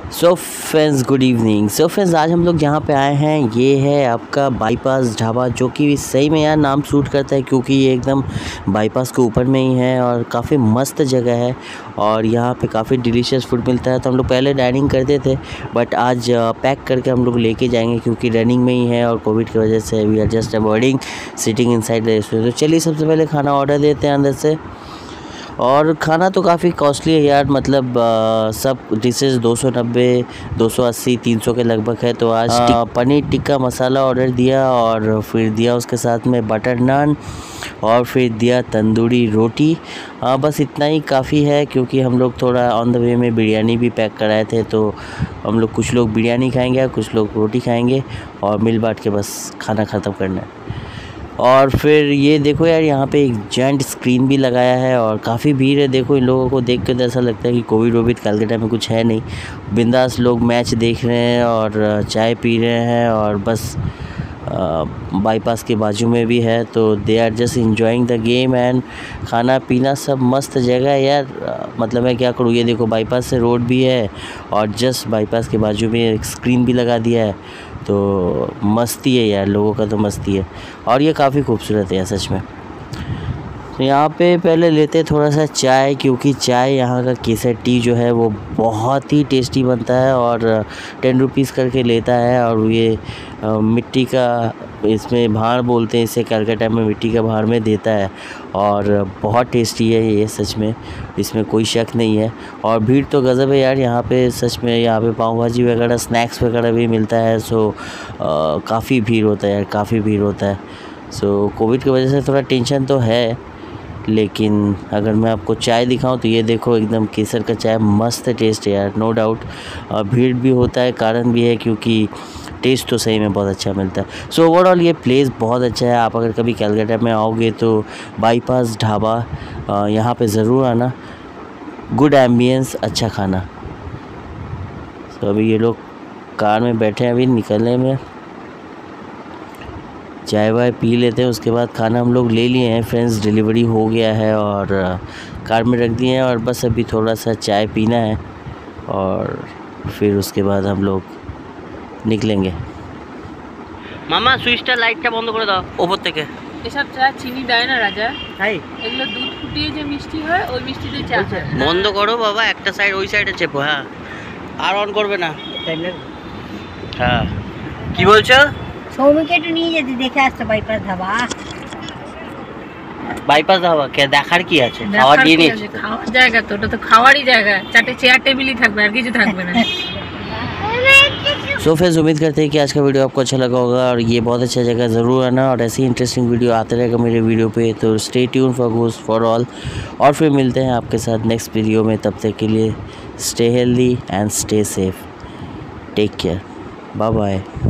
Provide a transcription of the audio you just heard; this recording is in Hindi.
सो friends good evening. So friends आज हम लोग जहाँ पे आए हैं ये है आपका बाईपास ढाबा, जो कि सही में यार नाम सूट करता है क्योंकि ये एकदम बाईपास के ऊपर में ही है और काफ़ी मस्त जगह है और यहाँ पे काफ़ी डिलीशियस फूड मिलता है। तो हम लोग पहले डाइनिंग करते थे बट आज पैक करके हम लोग लेके जाएंगे क्योंकि रनिंग में ही है और कोविड की वजह से we are just avoiding sitting inside the restaurant. तो चलिए सबसे पहले खाना ऑर्डर देते हैं अंदर से। और खाना तो काफ़ी कॉस्टली है यार, मतलब सब डिशेस 290, 280, 300 के लगभग है। तो आज पनीर टिक्का मसाला ऑर्डर दिया और फिर दिया उसके साथ में बटर नान और फिर दिया तंदूरी रोटी। बस इतना ही काफ़ी है क्योंकि हम लोग थोड़ा ऑन द वे में बिरयानी भी पैक कराए थे। तो हम लोग कुछ लोग बिरयानी खाएंगे, कुछ लोग रोटी खाएंगे और मिल बांट के बस खाना ख़त्म करना है। और फिर ये देखो यार, यहाँ पे एक जायंट स्क्रीन भी लगाया है और काफ़ी भीड़ है। देखो इन लोगों को देख के तो ऐसा लगता है कि कोविड कलकत्ता में कुछ है नहीं, बिंदास लोग मैच देख रहे हैं और चाय पी रहे हैं और बस बाईपास के बाजू में भी है तो they are just enjoying the game and खाना पीना सब मस्त जगह है यार। मतलब मैं क्या करूँ, ये देखो बाईपास से रोड भी है और जस्ट बाईपास के बाजू में एक स्क्रीन भी लगा दिया है। तो मस्ती है यार, लोगों का तो मस्ती है और ये काफ़ी खूबसूरत है सच में। तो यहाँ पे पहले लेते थोड़ा सा चाय क्योंकि चाय यहाँ का केसर टी जो है वो बहुत ही टेस्टी बनता है और 10 रुपीज़ करके लेता है। और ये मिट्टी का, इसमें भाड़ बोलते हैं इसे, कलकत्ता में मिट्टी का भाड़ में देता है और बहुत टेस्टी है ये सच में, इसमें कोई शक नहीं है। और भीड़ तो गज़ब है यार यहाँ पे सच में। यहाँ पे पाव भाजी वगैरह स्नैक्स वगैरह भी मिलता है। सो काफ़ी भीड़ होता है यार, काफ़ी भीड़ होता है। सो कोविड की वजह से थोड़ा टेंशन तो है, लेकिन अगर मैं आपको चाय दिखाऊं तो ये देखो एकदम केसर का चाय मस्त टेस्ट है यार, नो डाउट। भीड़ भी होता है, कारण भी है क्योंकि टेस्ट तो सही में बहुत अच्छा मिलता है। सो ओवरऑल ये प्लेस बहुत अच्छा है। आप अगर कभी कलकत्ता में आओगे तो बाईपास ढाबा यहाँ पे ज़रूर आना। गुड एम्बियंस, अच्छा खाना। तो अभी ये लोग कार में बैठे हैं, अभी निकलने में, चाय वाय पी लेते हैं उसके बाद खाना हम लोग ले लिए हैं फ्रेंड्स। डिलीवरी हो गया है और कार में रख दिए हैं और बस अभी थोड़ा सा चाय पीना है और फिर उसके बाद हम लोग निकलेंगे। मामा সুইচটা লাইটটা বন্ধ করে দাও ওপর থেকে। এসব চা চিনি দেয় না রাজা, তাই এগুলো দুধ ফুটিয়ে যে মিষ্টি হয় ওই মিষ্টিতে চা। বন্ধ করো বাবা, একটা সাইড ওই সাইডে চেপো। হ্যাঁ, আর অন করবে না। হ্যাঁ, কি বলছো? সৌমিকে একটু নিয়ে যেতে, দেখে আসতে বাইপাস ধাবা। বাইপাস ধাবা কে দেখার কি আছে? খাওয়ার দিয়ে নিয়েছি, খাওয়ার জায়গা তো, ওটা তো খাওয়ারই জায়গা। চারটে চেয়ার টেবিলই থাকবে, আর কিছু থাকবে না। सो फ्रेंड्स उम्मीद करते हैं कि आज का वीडियो आपको अच्छा लगा होगा और ये बहुत अच्छा जगह ज़रूर आना और ऐसी इंटरेस्टिंग वीडियो आते रहेगा मेरे वीडियो पे। तो stay tune for goes for all, और फिर मिलते हैं आपके साथ नेक्स्ट वीडियो में। तब तक के लिए stay healthy and stay safe, take care, bye bye.